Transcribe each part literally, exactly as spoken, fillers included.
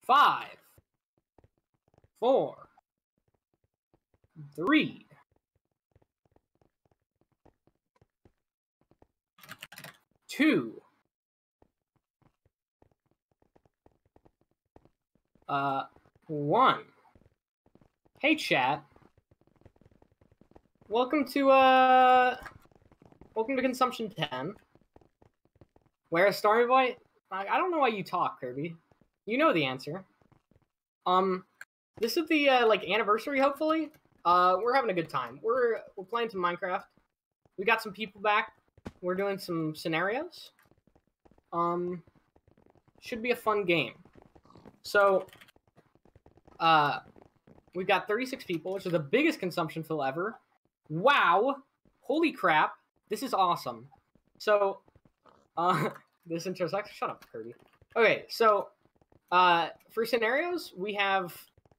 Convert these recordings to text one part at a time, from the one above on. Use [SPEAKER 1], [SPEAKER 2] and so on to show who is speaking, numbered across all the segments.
[SPEAKER 1] Five, four, three, two, uh, one. Hey, chat. Welcome to, uh, welcome to Consumption ten. Where Story Boy? I, I don't know why you talk, Kirby. You know the answer. Um, this is the, uh, like, anniversary, hopefully. Uh, we're having a good time. We're, we're playing some Minecraft. We got some people back. We're doing some scenarios. Um, should be a fun game. So, uh, we've got thirty-six people, which is the biggest consumption fill ever. Wow! Holy crap! This is awesome. So, uh, this intro sucks. Shut up, Kirby. Okay, so, uh, for scenarios, we have,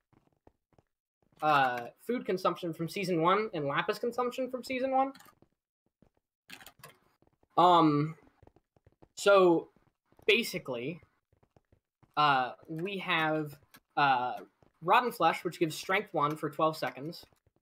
[SPEAKER 1] uh, food consumption from Season one and Lapis consumption from Season one. Um, so, basically, uh, we have, uh, Rotten Flesh, which gives Strength one for twelve seconds.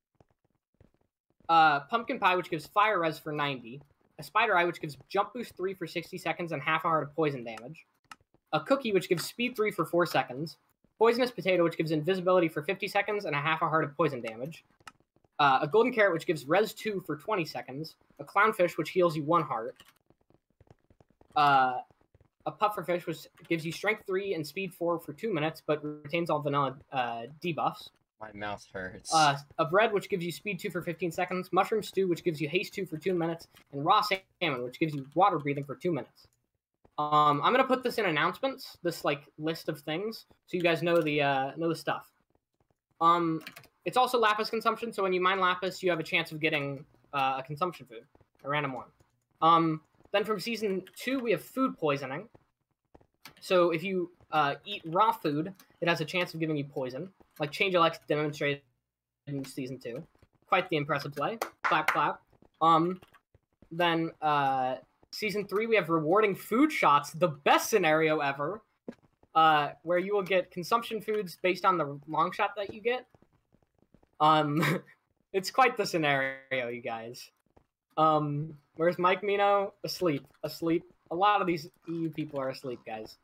[SPEAKER 1] Uh, Pumpkin Pie, which gives Fire Res for ninety. A Spider Eye, which gives Jump Boost three for sixty seconds and half a heart of poison damage. A Cookie, which gives Speed three for four seconds. Poisonous Potato, which gives Invisibility for fifty seconds and a half a heart of poison damage. Uh, a Golden Carrot, which gives Res two for twenty seconds. A Clownfish, which heals you one heart. Uh... A Pufferfish, which gives you Strength three and Speed four for two minutes, but retains all vanilla uh, debuffs.
[SPEAKER 2] My mouth hurts.
[SPEAKER 1] Uh, a Bread, which gives you Speed two for fifteen seconds. Mushroom Stew, which gives you Haste two for two minutes. And Raw Salmon, which gives you Water Breathing for two minutes. Um, I'm going to put this in announcements, this, like, list of things, so you guys know the, uh, know the stuff. Um, it's also Lapis consumption, so when you mine Lapis, you have a chance of getting uh, a consumption food, a random one. Um... Then from Season two, we have Food Poisoning. So if you uh, eat raw food, it has a chance of giving you poison, like Change Alex demonstrated in Season two. Quite the impressive play. Clap, clap. Um, then uh, Season three, we have Rewarding Food Shots, the best scenario ever, uh, where you will get consumption foods based on the long shot that you get. Um, it's quite the scenario, you guys. Um, where's Mike Mino? Asleep. Asleep. A lot of these E U people are asleep, guys.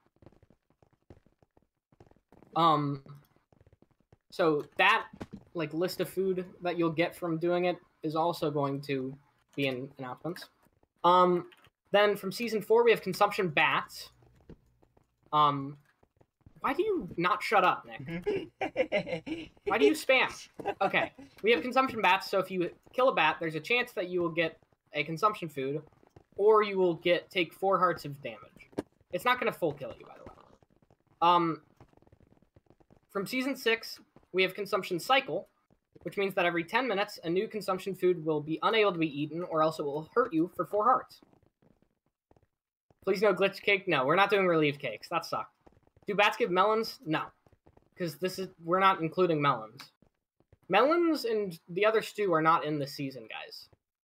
[SPEAKER 1] Um, so that, like, list of food that you'll get from doing it is also going to be in announcements. Um, then from Season four, we have Consumption Bats. Um, why do you not shut up, Nick? Why do you spam? Okay, we have Consumption Bats, so if you kill a bat, there's a chance that you will get a consumption food, or you will get take four hearts of damage. It's not going to full kill you, by the way. Um, from Season six, we have Consumption Cycle, which means that every ten minutes, a new consumption food will be unable to be eaten, or else it will hurt you for four hearts. Please no glitch cake? No, we're not doing relief cakes. That sucked. Do bats give melons? No. Because this is we're not including melons. Melons and the other stew are not in the season, guys.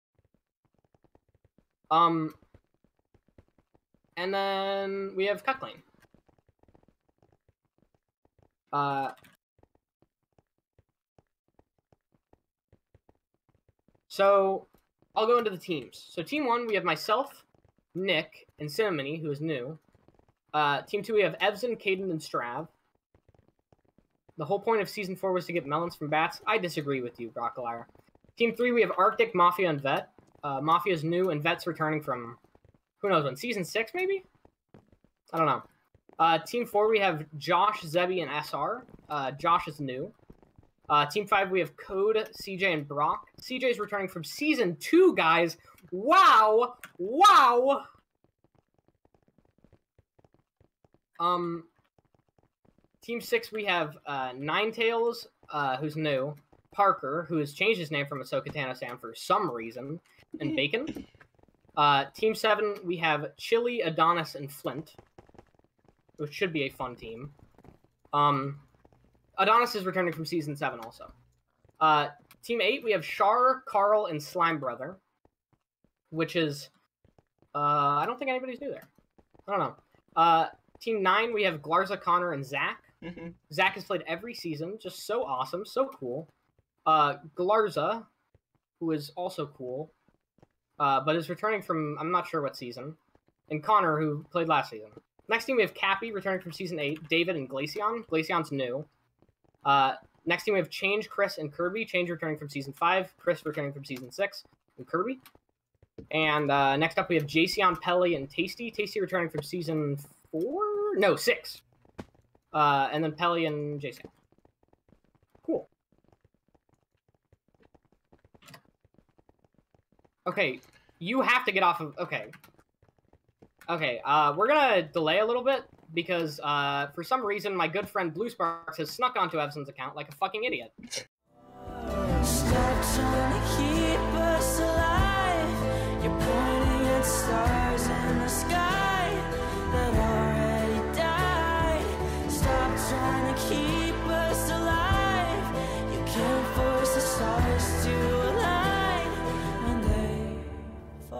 [SPEAKER 1] Um, and then we have Cuckling. Uh, so I'll go into the teams. So team one, we have myself, Nick, and Cinnamony, who is new. Uh, team two, we have Evzen, Caden, and Strav. The whole point of Season four was to get melons from bats. I disagree with you, Brockalier. Team three, we have Arctic, Mafia, and Vet. Uh, Mafia's new, and Vet's returning from, who knows when, Season six, maybe? I don't know. Uh, team four, we have Josh, Zebby, and S R. Uh, Josh is new. Uh, team five, we have Code, C J, and Brock. C J's returning from Season two, guys. Wow! Wow! Um, Team six, we have uh, Ninetales, uh, who's new. Parker, who has changed his name from Ahsoka Tano Sam for some reason. And Bacon. Uh, team seven, we have Chili, Adonis, and Flint. Which should be a fun team. Um, Adonis is returning from Season seven also. Uh, team eight, we have Char, Carl, and Slime Brother. Which is... Uh, I don't think anybody's new there. I don't know. Uh, team nine, we have Glarza, Connor, and Zach. Zach has played every season, just so awesome, so cool. Uh, Galarza, who is also cool, uh, but is returning from, I'm not sure what season. And Connor, who played last season. Next team, we have Cappy, returning from Season eight. David and Glaceon. Glaceon's new. Uh, next team, we have Change, Chris, and Kirby. Change returning from Season five. Chris returning from Season six. And Kirby. And uh, next up, we have Jason, Pelly, and Tasty. Tasty returning from Season four? No, six. Uh, and then Pelly and Jason. Cool. Okay, you have to get off of... Okay. Okay, uh, we're gonna delay a little bit, because, uh, for some reason, my good friend Blue Sparks has snuck onto Evson's account like a fucking idiot.
[SPEAKER 2] Stop trying to keep us alive. You're pointing at stars in the sky that already died. Stop trying to keep us alive. You can't force the stars to align when they've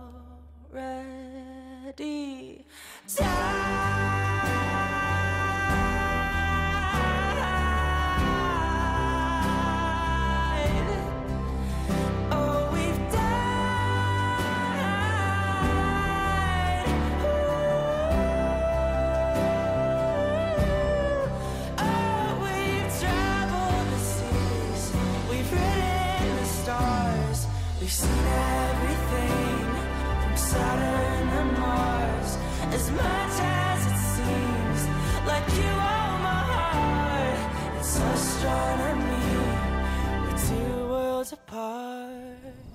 [SPEAKER 2] already died. We've seen everything from Saturn and Mars. As much as it seems like you own my heart, it's astronomy. We're two worlds apart.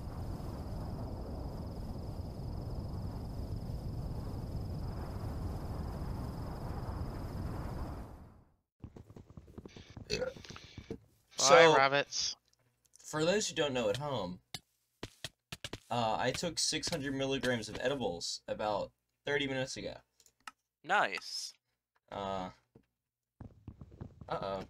[SPEAKER 3] So,
[SPEAKER 4] Bye, rabbits.
[SPEAKER 3] For those who don't know at home, uh, I took six hundred milligrams of edibles about thirty minutes ago.
[SPEAKER 4] Nice.
[SPEAKER 3] Uh, uh-oh.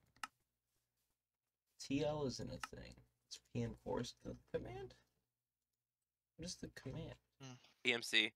[SPEAKER 3] T L isn't a thing. It's reinforced the command? What is the command?
[SPEAKER 4] E M C.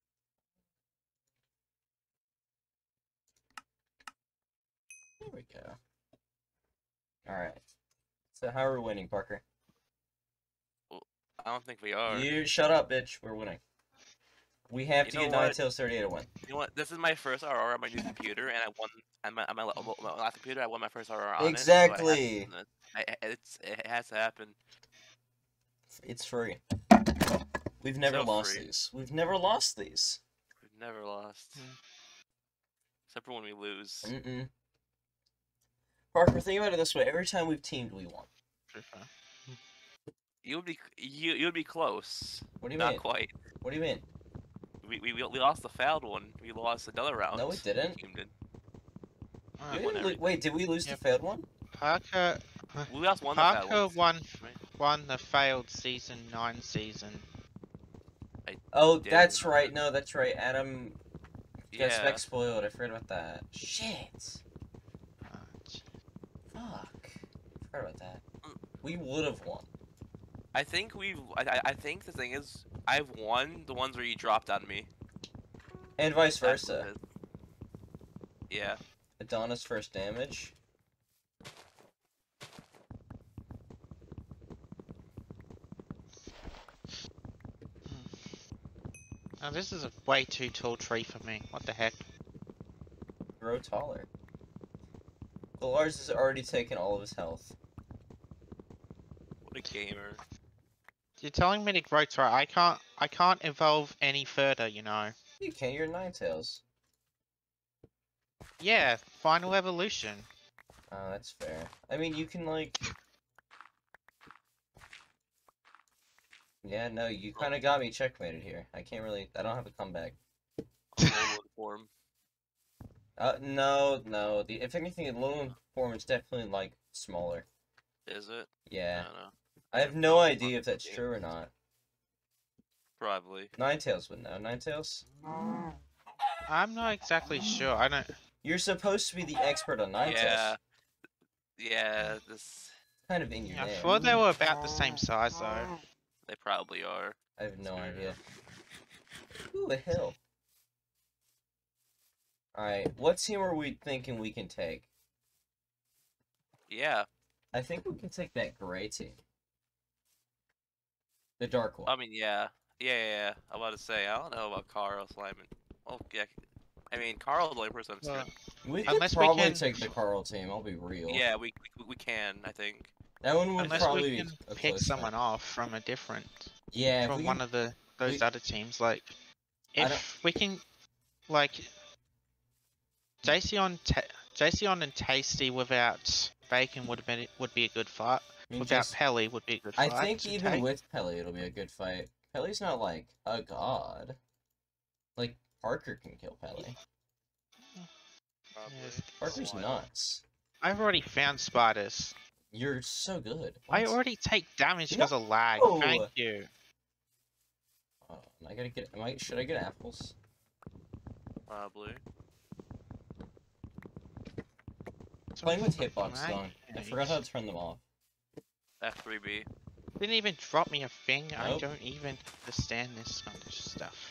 [SPEAKER 3] There we go. Alright. So how are we winning, Parker?
[SPEAKER 4] I don't think we are.
[SPEAKER 3] You shut up, bitch. We're winning. We have
[SPEAKER 4] You
[SPEAKER 3] to
[SPEAKER 4] know
[SPEAKER 3] get
[SPEAKER 4] what?
[SPEAKER 3] Ninetales thirty-eight to win.
[SPEAKER 4] You know what? This is my first R R on my new computer, and I won. On my, on my, my last computer, I won my first R R on
[SPEAKER 3] Exactly.
[SPEAKER 4] it. So I have, I, it's it has to happen.
[SPEAKER 3] It's free. We've never
[SPEAKER 4] So
[SPEAKER 3] lost
[SPEAKER 4] free.
[SPEAKER 3] these. We've never lost these.
[SPEAKER 4] We've never lost, except for when we lose.
[SPEAKER 3] Mm-mm. Parker, think about it this way. Every time we've teamed, we won.
[SPEAKER 4] You would be you you would be close.
[SPEAKER 3] What do you
[SPEAKER 4] Not
[SPEAKER 3] mean?
[SPEAKER 4] quite.
[SPEAKER 3] What do you mean?
[SPEAKER 4] We, we we lost the failed one. We lost another round.
[SPEAKER 3] No, we didn't.
[SPEAKER 4] Team did.
[SPEAKER 3] Did
[SPEAKER 4] We
[SPEAKER 3] we
[SPEAKER 4] won
[SPEAKER 3] lo-
[SPEAKER 4] everything.
[SPEAKER 3] wait, did we lose
[SPEAKER 4] Yep.
[SPEAKER 3] the failed one?
[SPEAKER 5] Parker
[SPEAKER 4] We lost one. the failed
[SPEAKER 5] Parker
[SPEAKER 4] one.
[SPEAKER 5] won
[SPEAKER 4] Right?
[SPEAKER 5] won the failed season nine season.
[SPEAKER 4] I
[SPEAKER 3] Oh,
[SPEAKER 4] did.
[SPEAKER 3] that's right. No, that's right. Adam got
[SPEAKER 4] Yeah.
[SPEAKER 3] spec spoiled. I forgot about that. Shit.
[SPEAKER 5] Right.
[SPEAKER 3] Fuck. Forgot about that. We would have won.
[SPEAKER 4] I think we've. I, I- I think the thing is, I've won the ones where you dropped on me.
[SPEAKER 3] And vice
[SPEAKER 4] That's what
[SPEAKER 3] versa.
[SPEAKER 4] it is. Yeah.
[SPEAKER 3] Adonis first damage.
[SPEAKER 5] Now this is a way too tall tree for me. What the heck?
[SPEAKER 3] Grow taller. The Lars has already taken all of his health.
[SPEAKER 4] What a gamer.
[SPEAKER 5] You're telling me to grow tall. I can't. I can't evolve any further. You know.
[SPEAKER 3] You can, you're Ninetales.
[SPEAKER 5] Yeah. Final evolution.
[SPEAKER 3] Oh, that's fair. I mean, you can, like... Yeah, no, you kind of got me checkmated here. I can't really... I don't have a comeback.
[SPEAKER 4] Alolan form.
[SPEAKER 3] Uh, no, no. The, if anything, the Alolan form is definitely, like, smaller.
[SPEAKER 4] Is it?
[SPEAKER 3] Yeah.
[SPEAKER 4] I don't know.
[SPEAKER 3] I have no idea if that's true or not.
[SPEAKER 4] Probably.
[SPEAKER 3] Ninetales would know. Ninetales?
[SPEAKER 5] I'm not exactly sure. I don't.
[SPEAKER 3] You're supposed to be the expert on Ninetales.
[SPEAKER 4] Yeah. Yeah. This.
[SPEAKER 3] Kind of in your
[SPEAKER 5] I
[SPEAKER 3] name.
[SPEAKER 5] thought they were about the same size though.
[SPEAKER 4] They probably are.
[SPEAKER 3] I have no
[SPEAKER 4] Fair
[SPEAKER 3] idea.
[SPEAKER 4] enough.
[SPEAKER 3] Ooh, a hill. Alright, what team are we thinking we can take?
[SPEAKER 4] Yeah.
[SPEAKER 3] I think we can take that gray team. The dark one.
[SPEAKER 4] I mean, yeah. Yeah, yeah, yeah. I'm about to say, I don't know about Carl Slyman. Well, yeah. I mean, Carl's the only person I'm
[SPEAKER 5] Well,
[SPEAKER 4] scared.
[SPEAKER 3] We could
[SPEAKER 5] Unless we
[SPEAKER 3] probably
[SPEAKER 5] can-
[SPEAKER 3] take the Carl team, I'll be real.
[SPEAKER 4] Yeah, we, we we can. I think.
[SPEAKER 3] That one would
[SPEAKER 5] Unless
[SPEAKER 3] probably
[SPEAKER 5] we
[SPEAKER 3] be
[SPEAKER 5] can
[SPEAKER 3] a
[SPEAKER 5] pick
[SPEAKER 3] close
[SPEAKER 5] someone
[SPEAKER 3] fight.
[SPEAKER 5] off from a different,
[SPEAKER 3] Yeah, if
[SPEAKER 5] from
[SPEAKER 3] we
[SPEAKER 5] one
[SPEAKER 3] can-
[SPEAKER 5] of the those
[SPEAKER 3] we-
[SPEAKER 5] other teams. Like,
[SPEAKER 3] I don't-
[SPEAKER 5] if we can, like, Jason, Ta Jason and Tasty without Bacon would have been would be a good fight.
[SPEAKER 3] I mean,
[SPEAKER 5] Without
[SPEAKER 3] just-
[SPEAKER 5] Pelly would be a good
[SPEAKER 3] I
[SPEAKER 5] fight.
[SPEAKER 3] think
[SPEAKER 5] to
[SPEAKER 3] even
[SPEAKER 5] take.
[SPEAKER 3] with Pelly, it'll be a good fight. Pelly's not like a god. Like Parker can kill Pelly.
[SPEAKER 4] Probably.
[SPEAKER 5] Yes.
[SPEAKER 3] Parker's
[SPEAKER 4] Why?
[SPEAKER 3] nuts.
[SPEAKER 5] I've already found spiders.
[SPEAKER 3] You're so good.
[SPEAKER 5] I
[SPEAKER 3] What?
[SPEAKER 5] already take damage
[SPEAKER 3] No!
[SPEAKER 5] because of lag. Thank you.
[SPEAKER 3] Oh, I gotta get. Am I? Should I get apples?
[SPEAKER 4] Probably.
[SPEAKER 3] Playing with hitboxes
[SPEAKER 5] Right.
[SPEAKER 3] on. I forgot how to turn them off.
[SPEAKER 4] F three B.
[SPEAKER 5] Didn't even drop me a thing. I
[SPEAKER 3] Nope.
[SPEAKER 5] don't even understand this kind of stuff.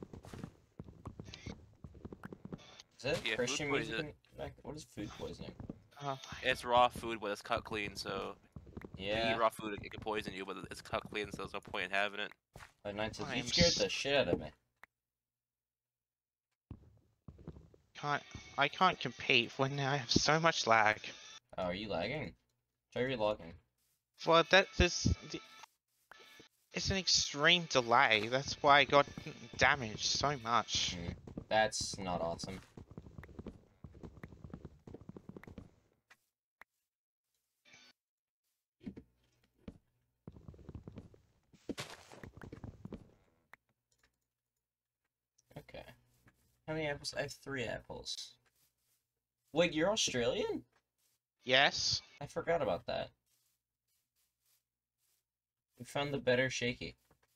[SPEAKER 3] Is that
[SPEAKER 4] Yeah, food
[SPEAKER 3] Christian music?
[SPEAKER 4] poison-
[SPEAKER 3] in back? What is food poisoning?
[SPEAKER 5] Oh,
[SPEAKER 4] It's raw food, but it's cut clean, so if you
[SPEAKER 3] Yeah.
[SPEAKER 4] eat raw food, it can poison you, but it's cut clean, so there's no point in having it.
[SPEAKER 3] Uh, Nine says, you
[SPEAKER 5] I'm
[SPEAKER 3] scared
[SPEAKER 5] s-
[SPEAKER 3] the shit out of me.
[SPEAKER 5] can't I can't compete when I have so much lag.
[SPEAKER 3] Oh, are you lagging? Try relogging.
[SPEAKER 5] Well, that this the, it's an extreme delay. That's why I got damaged so much.
[SPEAKER 3] Mm, that's not awesome. Okay. How many apples? I have three apples. Wait, you're Australian?
[SPEAKER 5] Yes.
[SPEAKER 3] I forgot about that. We found the better shaky.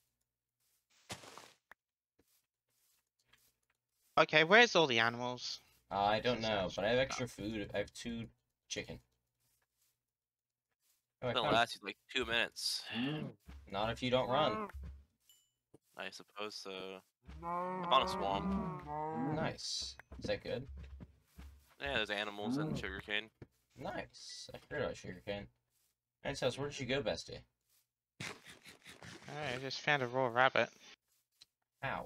[SPEAKER 5] Okay, where's all the animals?
[SPEAKER 3] Uh, I don't
[SPEAKER 5] This
[SPEAKER 3] know,
[SPEAKER 5] sounds
[SPEAKER 3] but I have
[SPEAKER 5] fucked
[SPEAKER 3] extra food. I have two chicken. Oh, I
[SPEAKER 4] It'll
[SPEAKER 3] found-
[SPEAKER 4] last you like two minutes.
[SPEAKER 3] Not if you don't run.
[SPEAKER 4] I suppose so. I'm on a swamp.
[SPEAKER 3] Nice. Is that good?
[SPEAKER 4] Yeah, there's animals and sugarcane.
[SPEAKER 3] Nice. I forgot about sugarcane. Nice house. Where did you go, bestie?
[SPEAKER 5] Alright, I just found a raw rabbit.
[SPEAKER 3] Ow.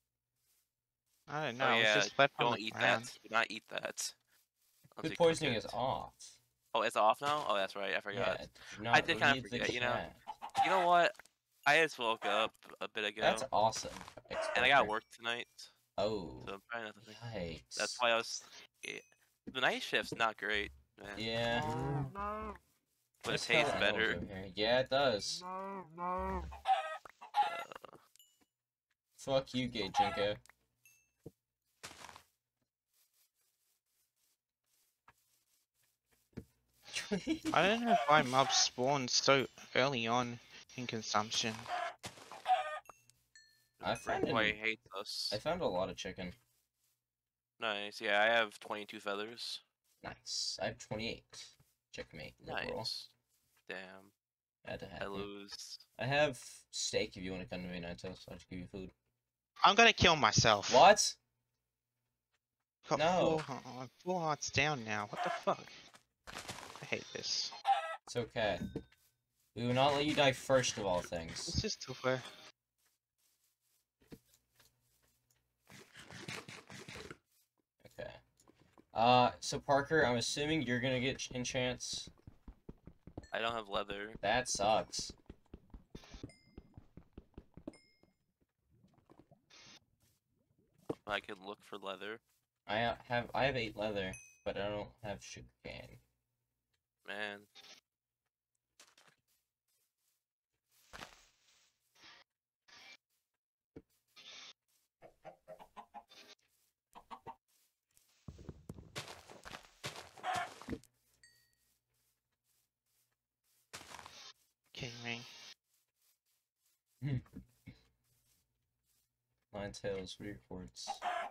[SPEAKER 5] I don't know.
[SPEAKER 4] Oh
[SPEAKER 5] It was
[SPEAKER 4] yeah,
[SPEAKER 5] just left on
[SPEAKER 4] don't
[SPEAKER 5] the
[SPEAKER 4] eat
[SPEAKER 5] ground.
[SPEAKER 4] that. Do not eat that. Unless
[SPEAKER 3] Food
[SPEAKER 4] you cook
[SPEAKER 3] poisoning
[SPEAKER 4] it.
[SPEAKER 3] is off.
[SPEAKER 4] Oh, it's off now? Oh, that's right. I forgot.
[SPEAKER 3] Yeah, do not
[SPEAKER 4] I did kinda
[SPEAKER 3] read the
[SPEAKER 4] forget, you know?
[SPEAKER 3] chat.
[SPEAKER 4] You know what? I just woke up a bit ago,
[SPEAKER 3] That's awesome.
[SPEAKER 4] and I got
[SPEAKER 3] Exposure.
[SPEAKER 4] work tonight,
[SPEAKER 3] Oh.
[SPEAKER 4] so I'm trying not to think.
[SPEAKER 3] Yikes.
[SPEAKER 4] That's why I was. eh, The night shift's not great, man.
[SPEAKER 3] Yeah.
[SPEAKER 4] But it
[SPEAKER 3] Just
[SPEAKER 4] tastes
[SPEAKER 3] got
[SPEAKER 4] better.
[SPEAKER 3] animals over here. Yeah, it does.
[SPEAKER 4] Uh,
[SPEAKER 3] Fuck you, gay Jinko.
[SPEAKER 5] I don't know why mobs spawn so early on in consumption.
[SPEAKER 3] I found
[SPEAKER 4] Why he
[SPEAKER 3] an-
[SPEAKER 4] hates us.
[SPEAKER 3] I found a lot of chicken.
[SPEAKER 4] Nice. Yeah, I have twenty-two feathers.
[SPEAKER 3] Nice. I have twenty-eight. Checkmate. Liberal.
[SPEAKER 4] Nice. Damn.
[SPEAKER 3] Had to have
[SPEAKER 4] I
[SPEAKER 3] you.
[SPEAKER 4] lose.
[SPEAKER 3] I have steak if you want to come to me, Naito, so I'll just give you food.
[SPEAKER 5] I'm gonna kill myself.
[SPEAKER 3] What?
[SPEAKER 5] Got
[SPEAKER 3] No.
[SPEAKER 5] Four, heart- four hearts down now. What the fuck? I hate this.
[SPEAKER 3] It's okay. We will not let you die first of all things.
[SPEAKER 5] It's just over.
[SPEAKER 3] Okay. Uh, so Parker, I'm assuming you're gonna get ch- enchants.
[SPEAKER 4] I don't have leather.
[SPEAKER 3] That sucks.
[SPEAKER 4] I can look for leather.
[SPEAKER 3] I uh, have I have eight leather, but I don't have sugarcane.
[SPEAKER 4] Man.
[SPEAKER 5] Kidding me.
[SPEAKER 3] Lion tails, what are your chords?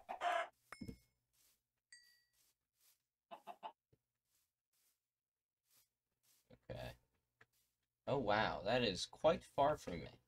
[SPEAKER 3] Okay. Oh wow, that is quite far from me.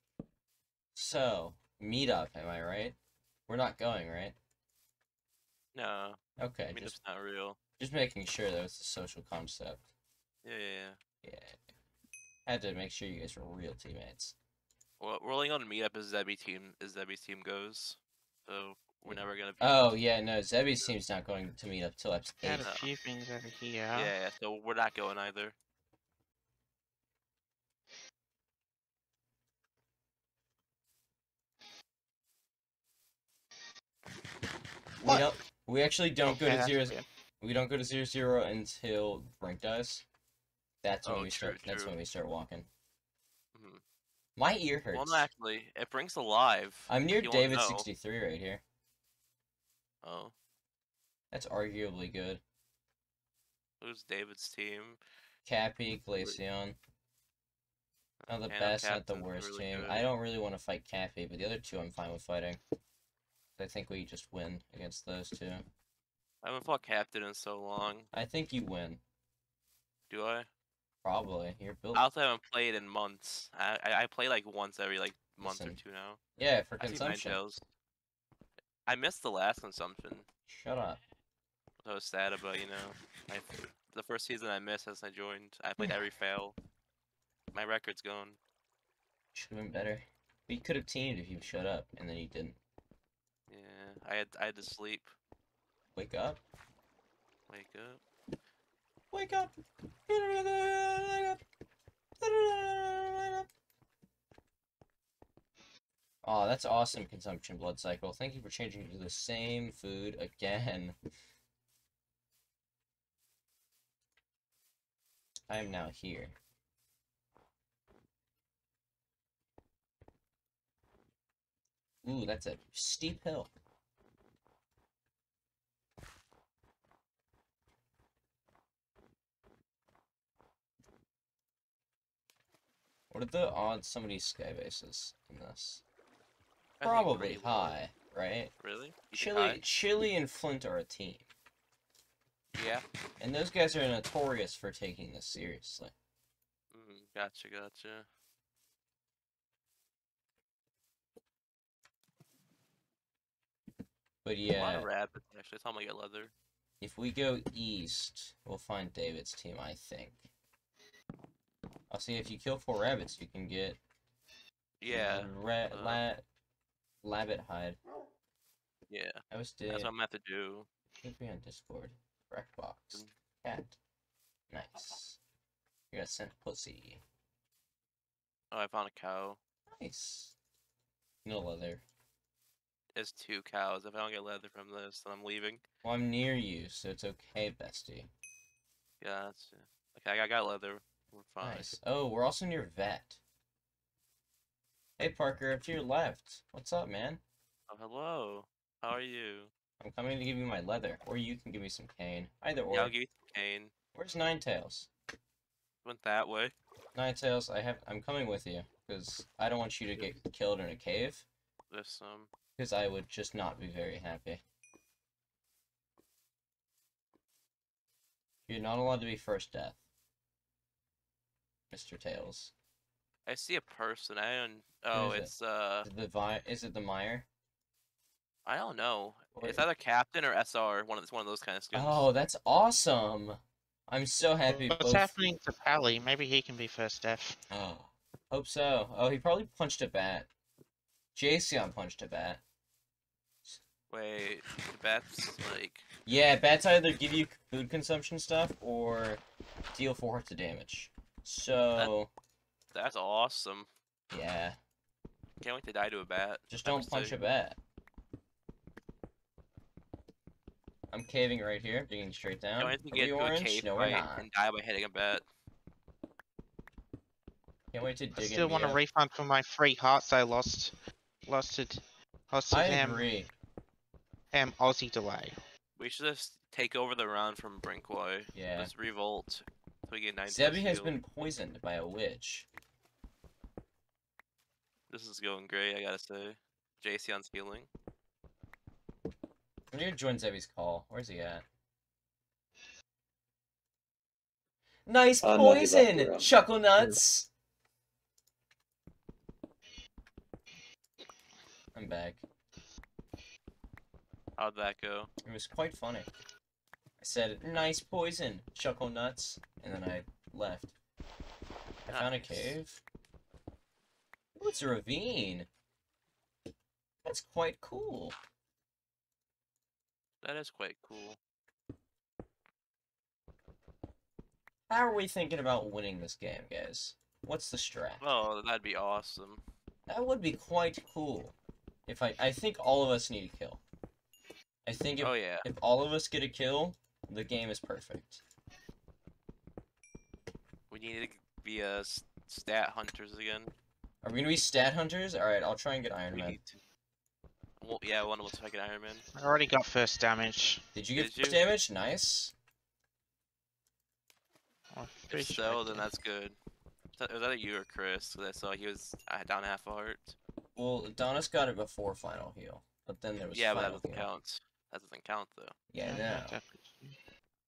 [SPEAKER 3] So, meet up, am I right? We're not going, right?
[SPEAKER 4] No,
[SPEAKER 3] Okay,
[SPEAKER 4] meetup's
[SPEAKER 3] just
[SPEAKER 4] not real.
[SPEAKER 3] just making sure that it's a social concept.
[SPEAKER 4] Yeah, yeah, yeah.
[SPEAKER 3] Yeah. Had to make sure you guys were real teammates.
[SPEAKER 4] Well, we're only on meetup as Zebby team as Zebby's team goes, so we're never gonna be.
[SPEAKER 3] Oh yeah, no, Zebby's team's not going to meet up till episode
[SPEAKER 5] Got
[SPEAKER 3] eight.
[SPEAKER 5] a
[SPEAKER 4] No.
[SPEAKER 5] few things over here.
[SPEAKER 4] Yeah, yeah, so we're not going either.
[SPEAKER 3] We don't. We actually don't go
[SPEAKER 5] Okay,
[SPEAKER 3] to
[SPEAKER 5] that's
[SPEAKER 3] zero.
[SPEAKER 5] good.
[SPEAKER 3] We don't go to zero zero until rank dies. That's when
[SPEAKER 4] Oh,
[SPEAKER 3] we
[SPEAKER 4] true,
[SPEAKER 3] start. That's
[SPEAKER 4] true.
[SPEAKER 3] when we start walking.
[SPEAKER 4] Mhm.
[SPEAKER 3] My ear hurts.
[SPEAKER 4] Well, no, actually, it brings alive.
[SPEAKER 3] I'm
[SPEAKER 4] if
[SPEAKER 3] near
[SPEAKER 4] you wanna
[SPEAKER 3] David
[SPEAKER 4] know.
[SPEAKER 3] sixty-three right here.
[SPEAKER 4] Oh,
[SPEAKER 3] That's arguably good.
[SPEAKER 4] who's David's team?
[SPEAKER 3] Cappy, Glaceon. Not the
[SPEAKER 4] Phantom
[SPEAKER 3] best, not the
[SPEAKER 4] Captain's
[SPEAKER 3] worst
[SPEAKER 4] really
[SPEAKER 3] team.
[SPEAKER 4] good.
[SPEAKER 3] I don't really want to fight Cappy, but the other two I'm fine with fighting. I think we just win against those two.
[SPEAKER 4] I haven't fought Captain in so long.
[SPEAKER 3] I think you win.
[SPEAKER 4] Do I?
[SPEAKER 3] Probably. You're built.
[SPEAKER 4] I also haven't played in months. I I, I play like once every like month
[SPEAKER 3] Listen.
[SPEAKER 4] or two now.
[SPEAKER 3] Yeah, for
[SPEAKER 4] I see
[SPEAKER 3] consumption.
[SPEAKER 4] Ninetales. I missed the last consumption.
[SPEAKER 3] Shut up.
[SPEAKER 4] I was sad about, you know, I, the first season I missed as I joined. I played every fail. My record's gone.
[SPEAKER 3] Should have been better. We could have teamed if you shut up, and then you didn't.
[SPEAKER 4] Yeah, I had I had to sleep.
[SPEAKER 3] Wake up.
[SPEAKER 4] Wake up.
[SPEAKER 3] Wake up. Wake up. Oh, that's awesome, consumption blood cycle. Thank you for changing to the same food again. I am now here. Ooh, that's a steep hill. What are the odds somebody sky bases in this?
[SPEAKER 4] I think
[SPEAKER 3] Probably
[SPEAKER 4] pretty low.
[SPEAKER 3] high, right?
[SPEAKER 4] Really? You think
[SPEAKER 3] Chili,
[SPEAKER 4] high?
[SPEAKER 3] Chili and Flint are a team,
[SPEAKER 4] Yeah.
[SPEAKER 3] and those guys are notorious for taking this seriously.
[SPEAKER 4] Mm, gotcha, gotcha.
[SPEAKER 3] But
[SPEAKER 4] A lot
[SPEAKER 3] yeah,
[SPEAKER 4] of rabbits, actually. That's how I'm gonna get leather.
[SPEAKER 3] if we go east, we'll find David's team, I think. I'll see if you kill four rabbits, you can get
[SPEAKER 4] Yeah.
[SPEAKER 3] ra
[SPEAKER 4] uh,
[SPEAKER 3] la Labbit hide.
[SPEAKER 4] Yeah.
[SPEAKER 3] I was
[SPEAKER 4] That's
[SPEAKER 3] dead.
[SPEAKER 4] what I'm gonna have to do.
[SPEAKER 3] Should be on Discord. Breckbox.
[SPEAKER 4] Mm.
[SPEAKER 3] Cat. Nice. You got sent pussy.
[SPEAKER 4] Oh, I found a cow.
[SPEAKER 3] Nice. No leather.
[SPEAKER 4] There's two cows. If I don't get leather from this, then I'm leaving.
[SPEAKER 3] Well, I'm near you, so it's okay, bestie.
[SPEAKER 4] Gotcha. Okay, I got leather. We're fine.
[SPEAKER 3] Nice. Oh, we're also near Vet. Hey, Parker, up to your left. What's up, man?
[SPEAKER 4] Oh, hello. How are you?
[SPEAKER 3] I'm coming to give you my leather, or you can give me some cane. Either or.
[SPEAKER 4] Yeah, I'll give you some cane.
[SPEAKER 3] Where's Ninetails?
[SPEAKER 4] Went that way.
[SPEAKER 3] Ninetails, I have. I'm coming with you, because I don't want you to get killed in a cave,
[SPEAKER 4] There's some.
[SPEAKER 3] because I would just not be very happy. You're not allowed to be first death, Mister Tails.
[SPEAKER 4] I see a person. I don't. Oh,
[SPEAKER 3] is it?
[SPEAKER 4] it's uh.
[SPEAKER 3] Is it the vi Is it the Meyer?
[SPEAKER 4] I don't know.
[SPEAKER 3] Or-
[SPEAKER 4] It's either Captain or S R. One of it's one of those kind of skins.
[SPEAKER 3] Oh, that's awesome! I'm so happy.
[SPEAKER 5] What's
[SPEAKER 3] both...
[SPEAKER 5] happening to Pally? Maybe he can be first death.
[SPEAKER 3] Oh, hope so. Oh, he probably punched a bat. Jason punched a bat.
[SPEAKER 4] Wait, the bats like.
[SPEAKER 3] Yeah, bats either give you food consumption stuff or deal four hearts of damage. So,
[SPEAKER 4] That's awesome.
[SPEAKER 3] yeah,
[SPEAKER 4] Can't wait to die to a bat.
[SPEAKER 3] just
[SPEAKER 4] That
[SPEAKER 3] don't
[SPEAKER 4] was
[SPEAKER 3] punch
[SPEAKER 4] sick.
[SPEAKER 3] a bat. I'm caving right here, digging straight down.
[SPEAKER 4] Can't wait to
[SPEAKER 3] Are
[SPEAKER 4] get
[SPEAKER 3] we
[SPEAKER 4] to a
[SPEAKER 3] orange?
[SPEAKER 4] cave
[SPEAKER 3] No, we're
[SPEAKER 4] fight
[SPEAKER 3] not.
[SPEAKER 4] and die by hitting a bat.
[SPEAKER 3] Can't wait to
[SPEAKER 5] I
[SPEAKER 3] dig
[SPEAKER 5] still
[SPEAKER 3] in
[SPEAKER 5] want a
[SPEAKER 3] the, uh,
[SPEAKER 5] refund for my three hearts I lost. Lost to, lost to
[SPEAKER 3] I
[SPEAKER 5] them.
[SPEAKER 3] agree.
[SPEAKER 5] Um, Aussie delay.
[SPEAKER 4] We should just take over the round from Brinkway.
[SPEAKER 3] Yeah.
[SPEAKER 4] Just revolt. So we get nine.
[SPEAKER 3] Zebby has been poisoned by a witch.
[SPEAKER 4] This is going great, I gotta say. J C on healing.
[SPEAKER 3] I need to join Zebby's call. Where's he at? Nice
[SPEAKER 6] Uh, no, he's off the
[SPEAKER 3] poison!
[SPEAKER 6] round.
[SPEAKER 3] Chuckle nuts! I'm back.
[SPEAKER 4] How'd that go?
[SPEAKER 3] It was quite funny. I said, nice poison, chuckle nuts, and then I left. I found a
[SPEAKER 4] Nice.
[SPEAKER 3] cave. Ooh, it's a ravine. That's quite cool.
[SPEAKER 4] That is quite cool.
[SPEAKER 3] How are we thinking about winning this game, guys? What's the strat?
[SPEAKER 4] Oh, that'd be awesome.
[SPEAKER 3] That would be quite cool. If I, I think all of us need a kill. I think if,
[SPEAKER 4] Oh yeah.
[SPEAKER 3] if all of us get a kill, the game is perfect.
[SPEAKER 4] We need to be uh, s- stat hunters again.
[SPEAKER 3] Are we gonna be stat hunters? Alright, I'll try and get Iron
[SPEAKER 4] We
[SPEAKER 3] Man.
[SPEAKER 4] need to. Well, yeah, one of us like an Iron Man.
[SPEAKER 5] I already got first damage.
[SPEAKER 3] Did you get
[SPEAKER 4] Did
[SPEAKER 3] first
[SPEAKER 4] you?
[SPEAKER 3] damage? Nice.
[SPEAKER 5] I'm
[SPEAKER 4] If
[SPEAKER 5] pretty sure I
[SPEAKER 4] so, then
[SPEAKER 5] did.
[SPEAKER 4] that's good. Was that- was that you or Chris? 'Cause I saw he was uh, down half a heart.
[SPEAKER 3] Well, Adonis got it before final heal, but then there was
[SPEAKER 4] Yeah, but that
[SPEAKER 3] final
[SPEAKER 4] doesn't
[SPEAKER 3] heal.
[SPEAKER 4] count. That doesn't count though.
[SPEAKER 3] Yeah,
[SPEAKER 5] Yeah,
[SPEAKER 3] no.
[SPEAKER 5] definitely.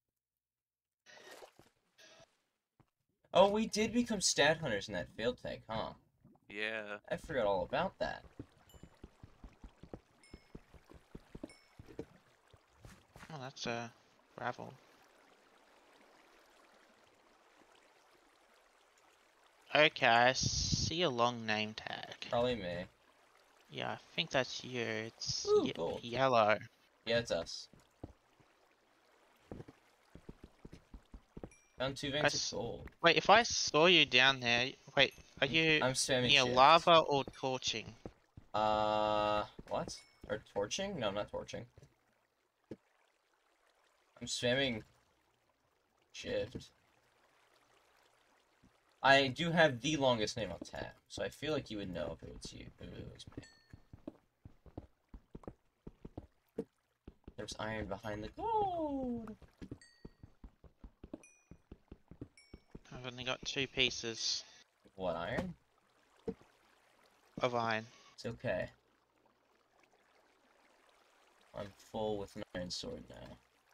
[SPEAKER 3] Oh, we did become stat hunters in that field tech, huh?
[SPEAKER 4] Yeah.
[SPEAKER 3] I forgot all about that.
[SPEAKER 5] Oh, that's a uh, gravel. Okay, I see a long name tag.
[SPEAKER 3] Probably me.
[SPEAKER 5] Yeah, I think that's you. It's
[SPEAKER 3] Ooh,
[SPEAKER 5] ye-
[SPEAKER 3] gold.
[SPEAKER 5] yellow.
[SPEAKER 3] Yeah, it's us. Found two veins
[SPEAKER 5] s-
[SPEAKER 3] of gold.
[SPEAKER 5] Wait, if I saw you down there, wait, are
[SPEAKER 3] I'm-
[SPEAKER 5] you
[SPEAKER 3] I'm spamming
[SPEAKER 5] near
[SPEAKER 3] shift.
[SPEAKER 5] lava or torching?
[SPEAKER 3] Uh, what? Or torching? No, I'm not torching. I'm spamming shift. I do have the longest name on tap, so I feel like you would know if it was you. If it was me. There's iron behind the gold.
[SPEAKER 5] I've only got two pieces
[SPEAKER 3] What iron?
[SPEAKER 5] of iron.
[SPEAKER 3] It's okay. I'm full with an iron sword now.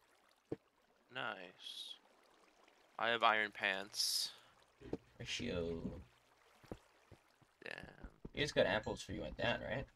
[SPEAKER 4] Nice. I have iron pants.
[SPEAKER 3] Ratio.
[SPEAKER 4] Damn.
[SPEAKER 3] You just got apples for you went down, right?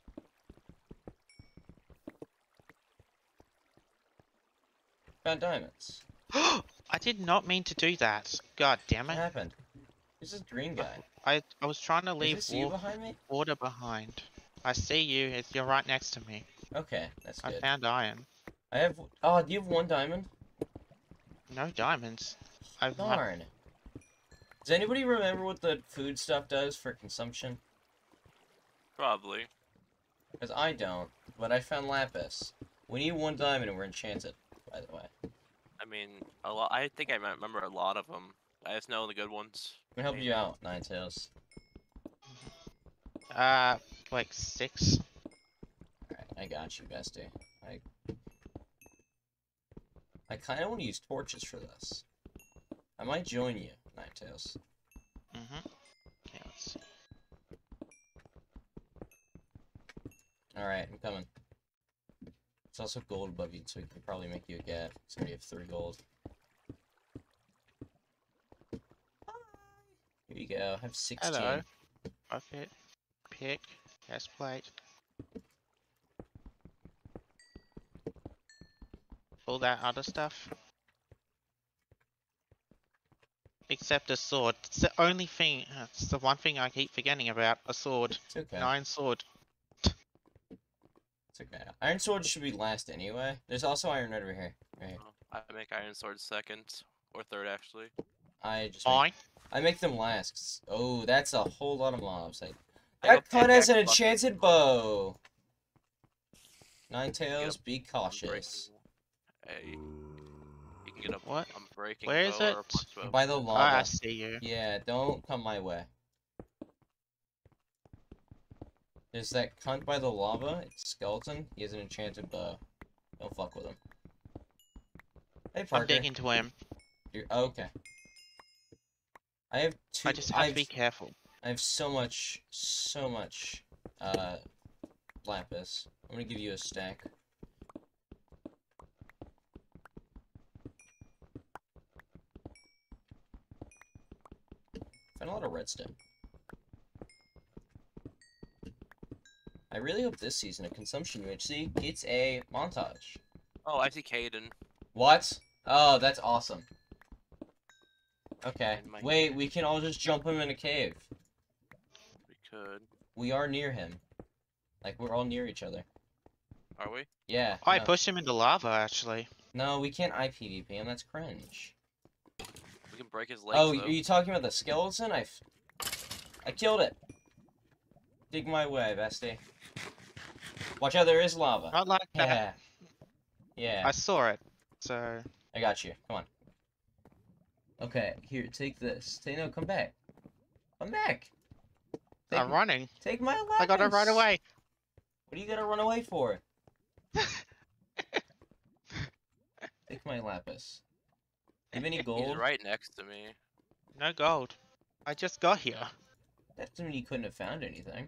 [SPEAKER 3] Found diamonds.
[SPEAKER 5] I did not mean to do that. God damn
[SPEAKER 3] What
[SPEAKER 5] it.
[SPEAKER 3] happened? Who's this green guy?
[SPEAKER 5] I, I was trying to
[SPEAKER 3] Is
[SPEAKER 5] leave
[SPEAKER 3] this you
[SPEAKER 5] wa-
[SPEAKER 3] behind me?
[SPEAKER 5] water behind. I see you. It's, you're right next to me.
[SPEAKER 3] Okay, that's
[SPEAKER 5] I
[SPEAKER 3] good.
[SPEAKER 5] found iron.
[SPEAKER 3] I have. Oh, do you have one diamond?
[SPEAKER 5] No diamonds. I've not-
[SPEAKER 3] Darn. Does anybody remember what the food stuff does for consumption?
[SPEAKER 4] Probably.
[SPEAKER 3] Because I don't, but I found lapis. We need one diamond and we're enchanted, by the way.
[SPEAKER 4] I mean, a lot. I think I remember a lot of them. I just know the good ones.
[SPEAKER 3] I'm gonna help
[SPEAKER 4] Maybe.
[SPEAKER 3] you out, Ninetales.
[SPEAKER 5] Uh, like six.
[SPEAKER 3] Alright, I got you, bestie. I I kinda wanna use torches for this. I might join you, Ninetales.
[SPEAKER 5] Mm-hmm. Okay, let's see.
[SPEAKER 3] Alright, I'm coming. It's also gold above you, so we can probably make you a gap. So we have three gold. Here you go, I have sixteen.
[SPEAKER 5] Hello. Bucket. Pick. Gas plate. All that other stuff. Except a sword. It's the only thing. uh, It's the one thing I keep forgetting about. A sword.
[SPEAKER 3] It's okay.
[SPEAKER 5] Nine sword.
[SPEAKER 3] It's okay. Iron sword should be last anyway. There's also iron right over here. Right here.
[SPEAKER 4] I make iron sword second or third actually.
[SPEAKER 3] I just make,
[SPEAKER 5] Fine.
[SPEAKER 3] I make them last. 'cause- Oh, that's a whole lot of mobs. I,
[SPEAKER 4] I
[SPEAKER 3] that
[SPEAKER 4] go
[SPEAKER 3] cunt has an
[SPEAKER 4] pickaxe, bucket,
[SPEAKER 3] enchanted bow. Ninetales, be cautious.
[SPEAKER 4] Unbreakable. Hey, you can get up.
[SPEAKER 5] What?
[SPEAKER 4] I'm breaking.
[SPEAKER 5] Where is
[SPEAKER 4] bow or
[SPEAKER 5] it?
[SPEAKER 4] a crossbow.
[SPEAKER 3] By the
[SPEAKER 5] Ah,
[SPEAKER 3] lava.
[SPEAKER 5] I see you.
[SPEAKER 3] Yeah, don't come my way. There's that cunt by the lava. It's skeleton. He has an enchanted bow. Don't fuck with him. Hey,
[SPEAKER 5] I'm
[SPEAKER 3] Parker.
[SPEAKER 5] digging to him.
[SPEAKER 3] You're, oh, okay. I have two.
[SPEAKER 5] I just have to
[SPEAKER 3] I've-
[SPEAKER 5] be careful.
[SPEAKER 3] I have so much, so much, uh, lapis. I'm gonna give you a stack. Found a lot of redstone. I really hope this season of Consumption U H C gets a montage.
[SPEAKER 4] Oh, I see Caden.
[SPEAKER 3] What? Oh, that's awesome. Okay.
[SPEAKER 4] And my-
[SPEAKER 3] Wait, we can all just jump him in a cave.
[SPEAKER 4] We could.
[SPEAKER 3] We are near him. Like, we're all near each other.
[SPEAKER 4] Are we?
[SPEAKER 3] Yeah.
[SPEAKER 5] I
[SPEAKER 3] no.
[SPEAKER 5] pushed him into lava, actually.
[SPEAKER 3] No, we can't I P V P him. That's cringe.
[SPEAKER 4] We can break his legs.
[SPEAKER 3] Oh,
[SPEAKER 4] though.
[SPEAKER 3] are you talking about the skeleton? I, f I killed it. Dig my way, bestie. Watch out, there is lava.
[SPEAKER 5] Not like that.
[SPEAKER 3] Yeah. Yeah.
[SPEAKER 5] I saw it. So
[SPEAKER 3] I got you. Come on. Okay, here, take this. Say no, come back. Come back. Take,
[SPEAKER 5] I'm running.
[SPEAKER 3] take my lapis.
[SPEAKER 5] I got it right away.
[SPEAKER 3] What are you gonna run away for? Take my lapis. Do you have any
[SPEAKER 4] He's
[SPEAKER 3] gold?
[SPEAKER 4] right next to me.
[SPEAKER 5] No gold. I just got here.
[SPEAKER 3] That doesn't mean you couldn't have found anything.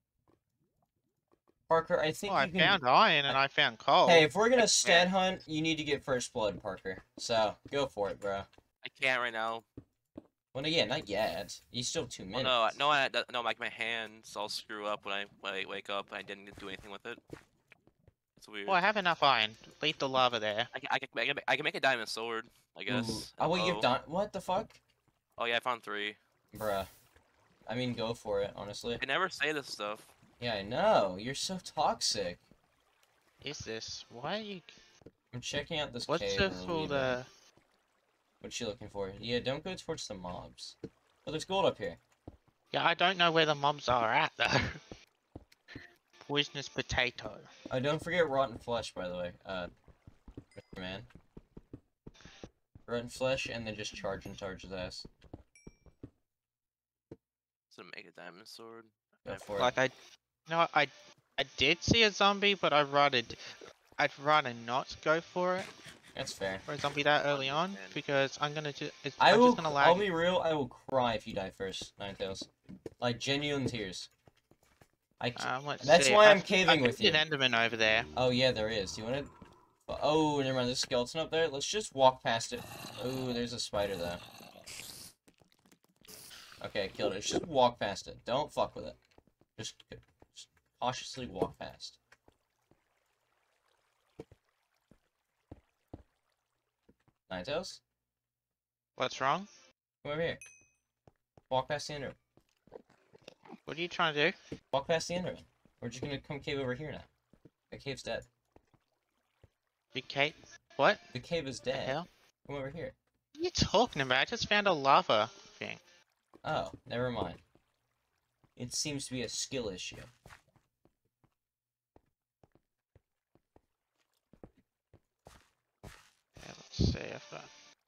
[SPEAKER 3] Parker, I think
[SPEAKER 5] Oh, I
[SPEAKER 3] you can...
[SPEAKER 5] found iron and I found coal.
[SPEAKER 3] Hey, if we're gonna stat hunt, you need to get first blood, Parker. So, go for it, bro.
[SPEAKER 4] I can't right now.
[SPEAKER 3] Well, no, yeah, not yet. You still have two
[SPEAKER 4] Well,
[SPEAKER 3] minutes.
[SPEAKER 4] no, I- no, I that- no, like my hands all screw up when I when I wake up and I didn't do anything with it. It's weird.
[SPEAKER 5] Well, I have enough iron. Leave the lava there.
[SPEAKER 4] I can, I can, I can, I can make a diamond sword, I guess.
[SPEAKER 3] Ooh. Oh, wait, you've
[SPEAKER 4] Oh.
[SPEAKER 3] done... What the fuck?
[SPEAKER 4] Oh yeah, I found three.
[SPEAKER 3] Bruh. I mean, go for it, honestly.
[SPEAKER 4] I never say this stuff.
[SPEAKER 3] Yeah, I know. You're so toxic.
[SPEAKER 5] Is this? Why are you?
[SPEAKER 3] I'm checking out this
[SPEAKER 5] What's
[SPEAKER 3] cave.
[SPEAKER 5] this
[SPEAKER 3] a
[SPEAKER 5] for
[SPEAKER 3] wee bit.
[SPEAKER 5] the?
[SPEAKER 3] What's she looking for? Yeah, don't go towards the mobs. Oh, there's gold up here.
[SPEAKER 5] Yeah, I don't know where the mobs are at though. Poisonous potato.
[SPEAKER 3] Oh, don't forget rotten flesh, by the way. Uh, Mister Man. Rotten flesh, and then just charge and charge his ass.
[SPEAKER 4] So make a diamond sword.
[SPEAKER 3] Go
[SPEAKER 4] I-
[SPEAKER 3] for it.
[SPEAKER 5] Like I, no, I, I did see a zombie, but I'd rather, I'd rather not go for it
[SPEAKER 3] That's fair.
[SPEAKER 5] for a zombie that early on because I'm gonna just, it's,
[SPEAKER 3] I
[SPEAKER 5] I'm
[SPEAKER 3] will.
[SPEAKER 5] just gonna lag.
[SPEAKER 3] I'll be real. I will cry if you die first, Ninetales. Like genuine tears. I. c-
[SPEAKER 5] Um, let's
[SPEAKER 3] That's
[SPEAKER 5] see,
[SPEAKER 3] why
[SPEAKER 5] I-
[SPEAKER 3] I'm caving
[SPEAKER 5] I can
[SPEAKER 3] with
[SPEAKER 5] see
[SPEAKER 3] you.
[SPEAKER 5] an Enderman over there.
[SPEAKER 3] Oh yeah, there is. Do you want to? Oh, never mind. There's a skeleton up there. Let's just walk past it. Oh, there's a spider though. Okay, I killed it. Just walk past it. Don't fuck with it. Just, just cautiously walk past. Ninetales,
[SPEAKER 5] What's wrong?
[SPEAKER 3] come over here. Walk past the Enderman.
[SPEAKER 5] What are you trying to do?
[SPEAKER 3] Walk past the Enderman. We're just gonna come cave over here now. The cave's dead.
[SPEAKER 5] Big Kate? What?
[SPEAKER 3] The cave is
[SPEAKER 5] The
[SPEAKER 3] dead.
[SPEAKER 5] hell?
[SPEAKER 3] Come over here.
[SPEAKER 5] What are you talking about? I just found a lava thing.
[SPEAKER 3] Oh, never mind. It seems to be a skill issue.
[SPEAKER 5] Yeah, let's see. I've got.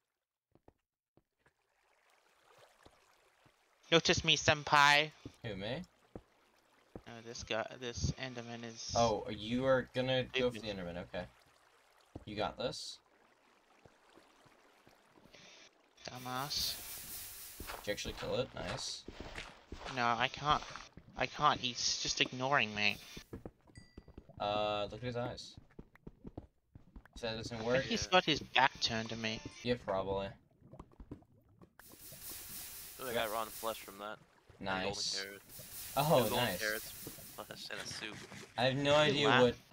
[SPEAKER 5] Notice me, senpai.
[SPEAKER 3] Who, me?
[SPEAKER 5] Oh, this guy, this Enderman is.
[SPEAKER 3] Oh, you are gonna go for
[SPEAKER 5] Stupid.
[SPEAKER 3] the Enderman, okay. You got this?
[SPEAKER 5] Dumbass.
[SPEAKER 3] Did you actually kill it? Nice.
[SPEAKER 5] No, I can't. I can't. He's just ignoring me.
[SPEAKER 3] Uh, look at his eyes. So that doesn't
[SPEAKER 5] I
[SPEAKER 3] work?
[SPEAKER 5] think he's got his back turned to me.
[SPEAKER 3] Yeah, probably.
[SPEAKER 4] Ooh, I got rotten flesh from that. And golden
[SPEAKER 3] Nice.
[SPEAKER 4] carrots.
[SPEAKER 3] Oh,
[SPEAKER 4] Two golden
[SPEAKER 3] nice.
[SPEAKER 4] carrots plus and a soup.
[SPEAKER 3] I have no idea
[SPEAKER 5] Wow.
[SPEAKER 3] what